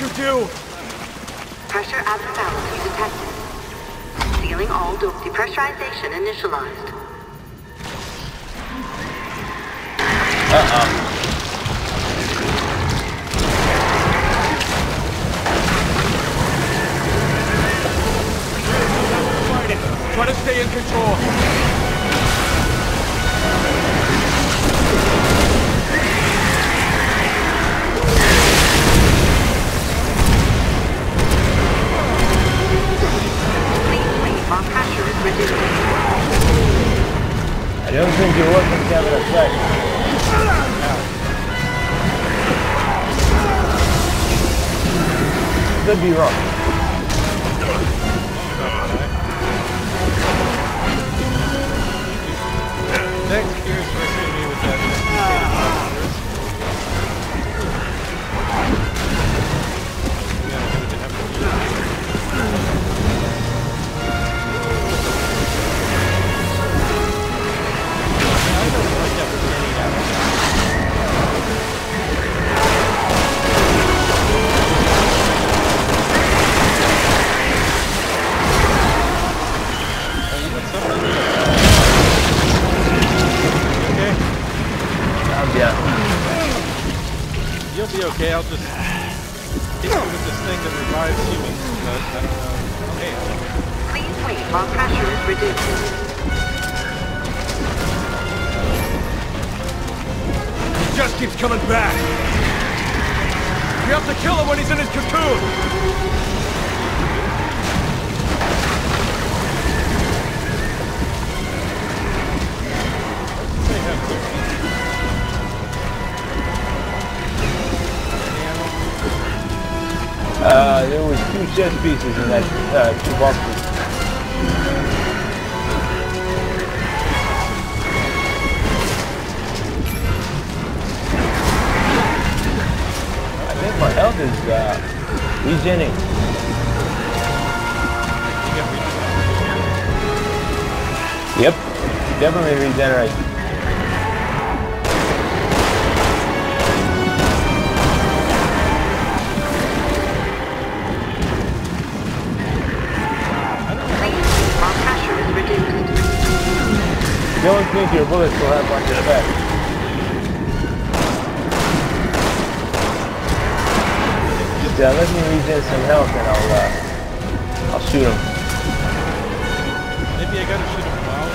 you do? Pressure abnormality detected. Sealing all door. Depressurization initialized. Try to stay in control. While pressure is reduced. I don't think your weapons have an effect. Could be wrong. Next, here's rescue me with that. You'll be okay, I'll just hit you with this thing that revives humans, but I don't know. Okay. Please wait while pressure is reduced. He just keeps coming back. We have to kill him when he's in his cocoon. There was 2 chest pieces in that 2 boxes. I think my health is regening. Yep, definitely regenerate. Don't think your bullets will have much effect. Just let me regen some health and I'll shoot him. Maybe I gotta shoot him while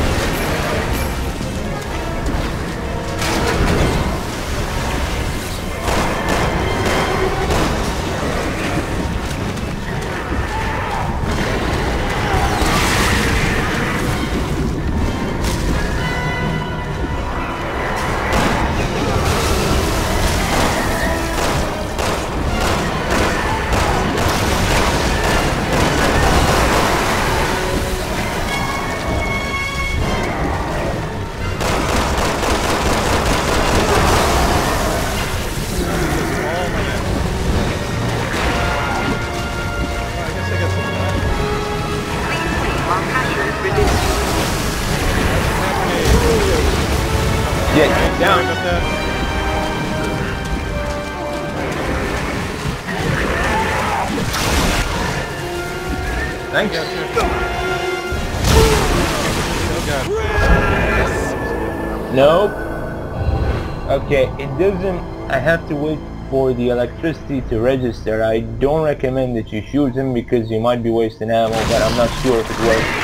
Yeah, down. Thanks. Nope. Okay, it doesn't. I have to wait for the electricity to register. I don't recommend that you shoot him because you might be wasting ammo, but I'm not sure if it works.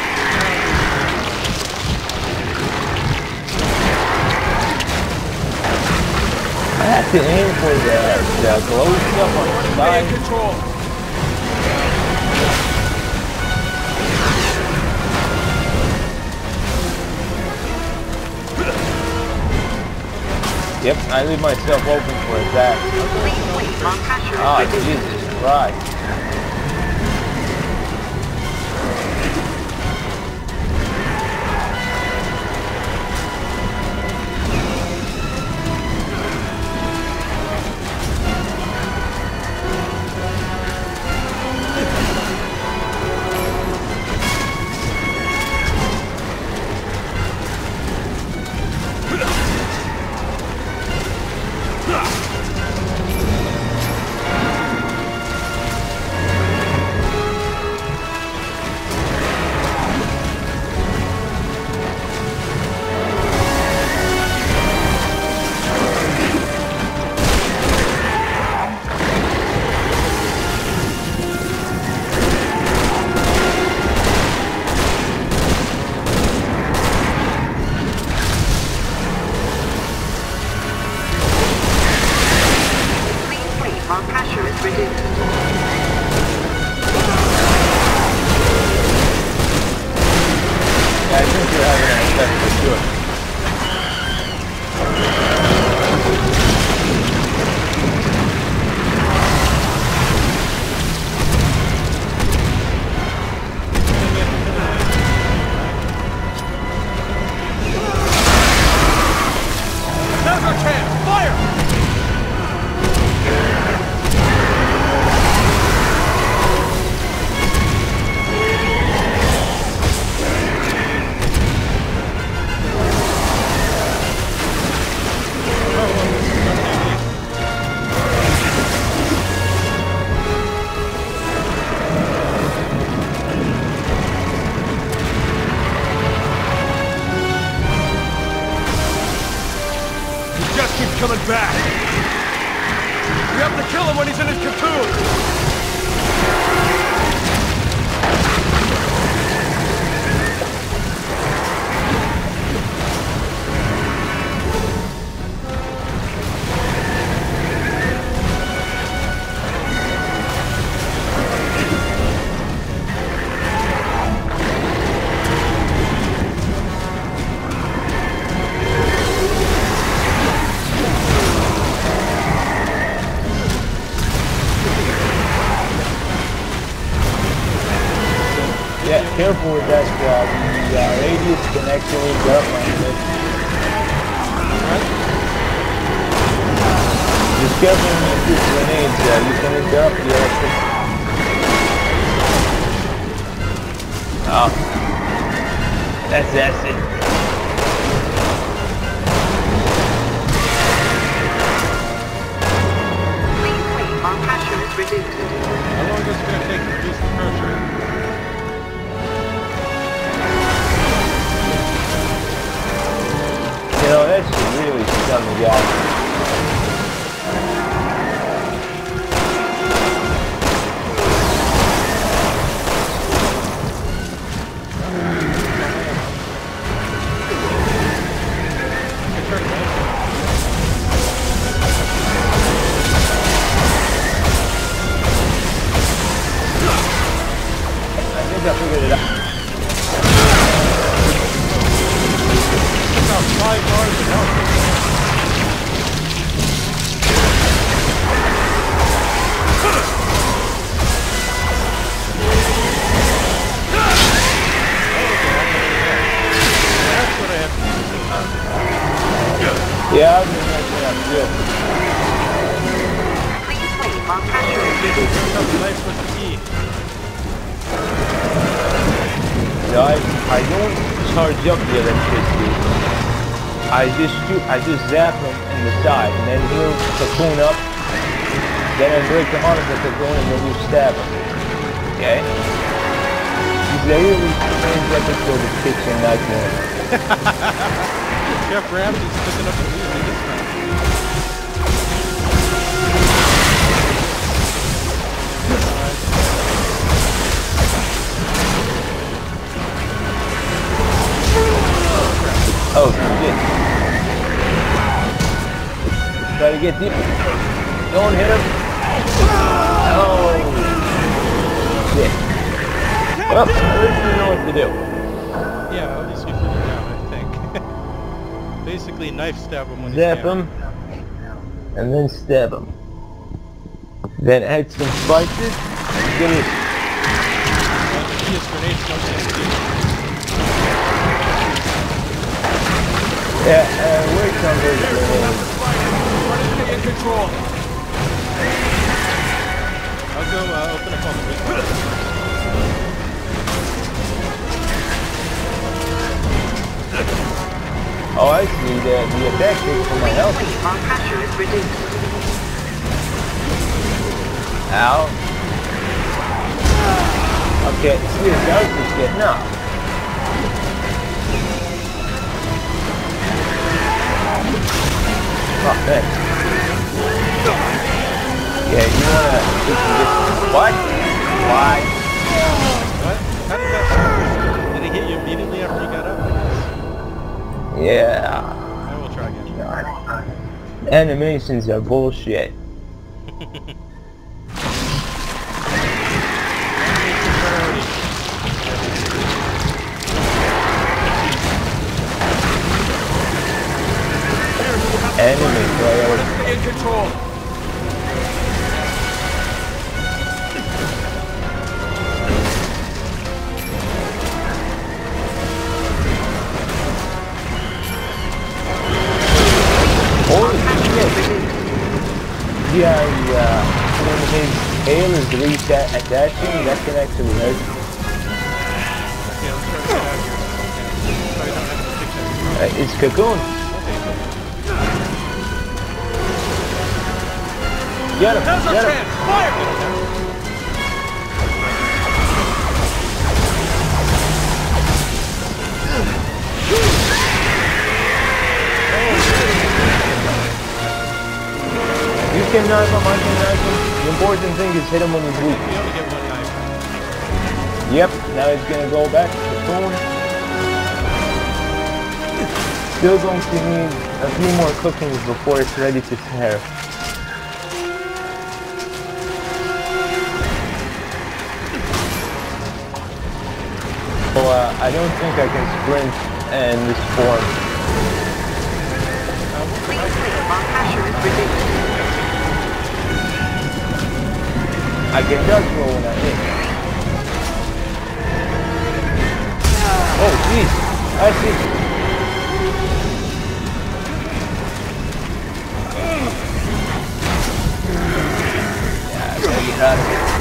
I have to aim for the glow stuff on the side. Control. Yep, I leave myself open for attack. Ah, Jesus Christ. reduced. Yeah, I think you're having an effect for sure. Now's our chance! Fire! Keeps coming back. We have to kill him when he's in his cocoon. Yeah, careful with that squad. The radius can actually jump on it. Just careful when you shoot grenades, you can interrupt the electricity. Oh. That's acid. Please wait while pressure is reduced. How long is it going to take to reduce the pressure? You know, that's a really scummy guy. I think I figured it out. About 5 bars of health. That's what I have to do. Yeah, I've been messing up too. Please wait while pressure is reduced. Pick up the knife with the key. No, I don't charge up the electricity. I just zap him in the side, and then he'll cocoon up. Then I break him out of the cocoon, and then you stab him. Okay? He's a really strange episode of Kitchen Nightmare. Jeff Ramsey's picking up the music this time. Oh shit. Try to get deep. Don't hit him. Oh shit. Well, at least we know what to do. Yeah, at least you figured it out, I think. Basically, knife stab him when Zap he's down. him. And then stab him. Then add some spices. Give it. The key is grenade smoke. Yeah, wait on those grenades. Stay in control. I'll go open up all the windows. Oh, I see. The effect is for my health. Please wait while pressure is reduced. Ow. Okay, see, the dog is getting up. Oh, thanks. Yeah, you wanna... What? Why? What? How did that happen? Did it hit you immediately after you got up? Yeah. I will try again. God. Animations are bullshit. tail is attaching, that can actually hurt. Okay, let's try to get out of here. Okay. Sorry, don't have to fix it. It's cocoon. Get him! Now's our Get him! chance! Fire! You can knife him, I can knife him. The important thing is hit him when he's weak. We only get one knife. Yep, now he's gonna go back to the phone. Still going to need a few more cookings before it's ready to serve. So I don't think I can sprint in this form. Please clear while pressure is reduced. I can dodge roll when I hit. Oh jeez, I see. Yeah, I gotta get out of here.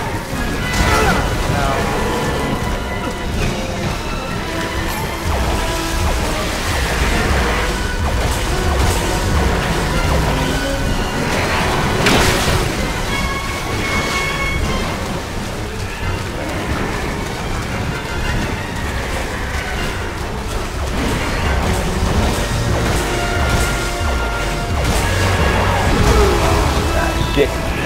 Shit.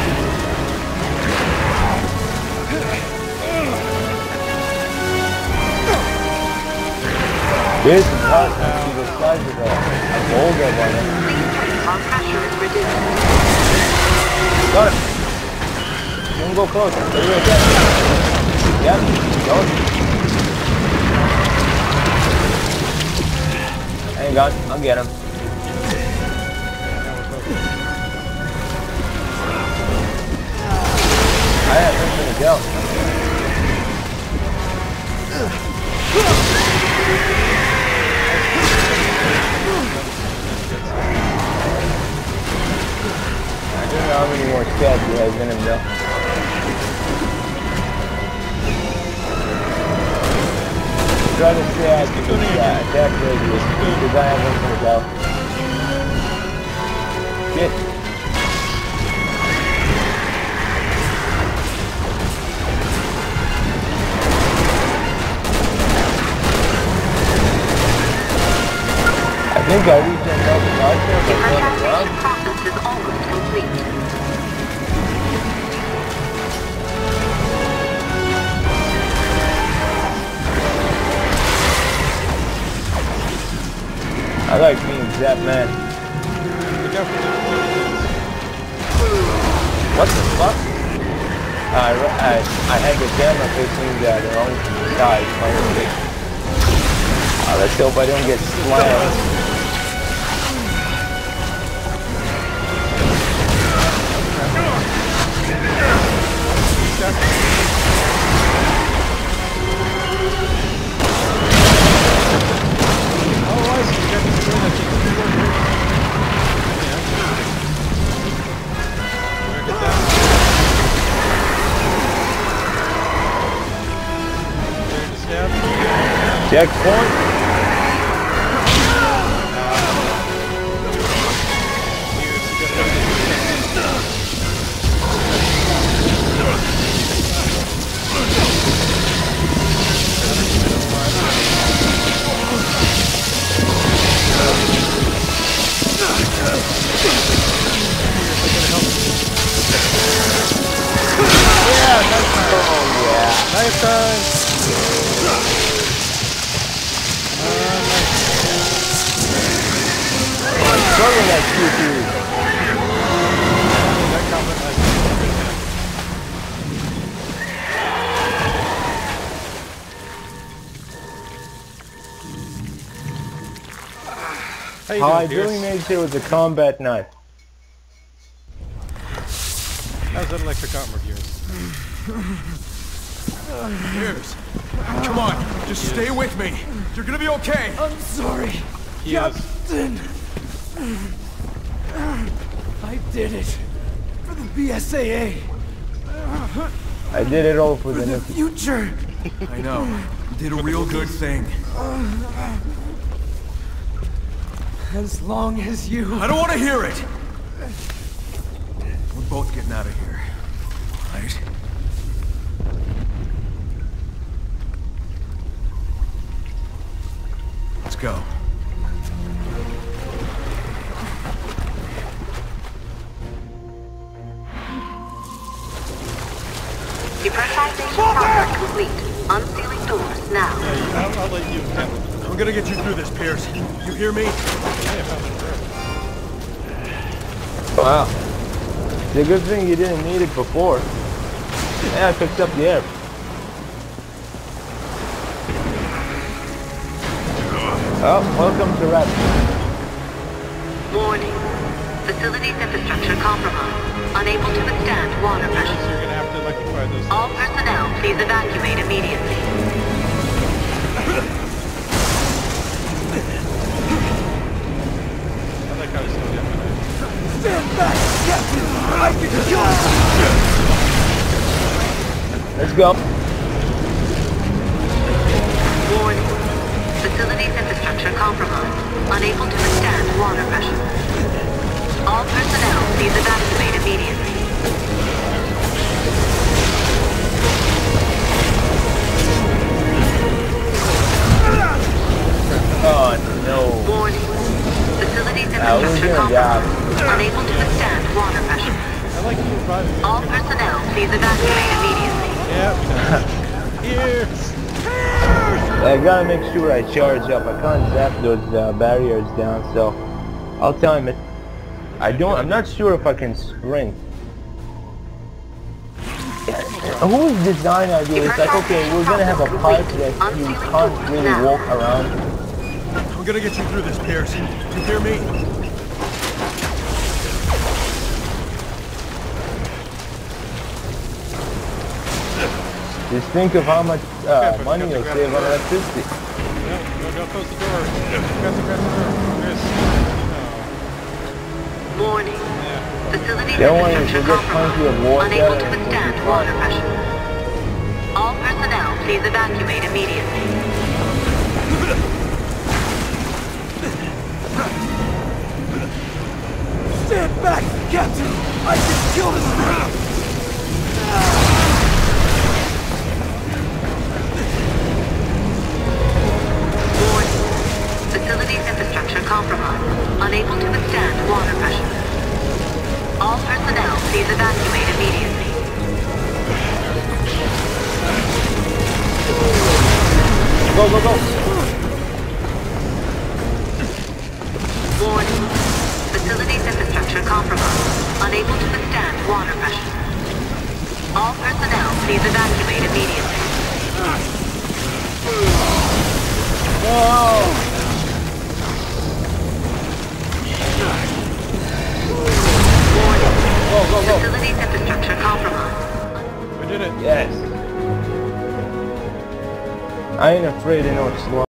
This is hard to see the size of a boulder on it. Please clear while pressure is reduced. Got him. Don't go close. There you go. Yep. Don't. Hang on. I'll get him. I have nothing to go. I don't know how many more stabs he has in him though. Try to stay out to the attack radius because I have nothing to go. Shit. I think I reached another monster, The but on the translation ground. process is almost complete. I like being Zap Man. Look out for the What the fuck? I had the camera facing the wrong side. Let's hope I don't get slammed. Checkpoint. Knife time! Struggling at Q2. That comment How you Hi, doing, Billy Pierce? makes it with a combat knife. How's that electric armor of yours? Pierce, come on, just stay with me. You're gonna be okay. I'm sorry, He is. Captain. I did it for the BSAA. I did it all for the The future! I know. You did a real good thing. As long as you... I don't want to hear it! We're both getting out of here. Right? Let's go. Depressurization process complete. Unsealing doors now. Yeah, I'll let you handle it. I'm gonna get you through this, Pierce. You hear me? Wow. It's a good thing you didn't need it before. Yeah, I picked up the air. Oh, welcome to Rapture. Warning. Facilities infrastructure compromised. Unable to withstand water So pressure. you're gonna have to electrify those. All personnel, please evacuate immediately. I like how he's still getting Stand back, Captain! I can kill him! Let's go. Warning. Facilities infrastructure compromised. Unable to withstand water pressure. All personnel, please evacuate immediately. Oh no. Warning. Facilities We're infrastructure gonna die. compromised. Unable to withstand water pressure. I like you reviving me. All personnel, please evacuate immediately. Yeah. Here. I gotta make sure I charge up. I can't zap those barriers down, so I'll time it. I'm not sure if I can sprint. Whose design idea is like, okay, we're gonna have a pipe that you can't really walk around. I'm gonna get you through this, Pierce. You hear me? Just think of how much money you'll save on electricity. No, don't close the door. Grab the door. Chris. Warning. Yeah. Facilities Don't worry, infrastructure you'll get plenty of water. unable to withstand water pressure. All personnel, please evacuate immediately. Stand back, Captain! I can kill this man! Warning. Facilities infrastructure compromised. Unable to withstand water pressure. All personnel, please evacuate immediately. Go, go, go! Warning. Facilities infrastructure compromised. Unable to withstand water pressure. All personnel, please evacuate immediately. No! Warning. Go, go, go! Facilities infrastructure compromised. We did it. Yes. I ain't afraid of no slow.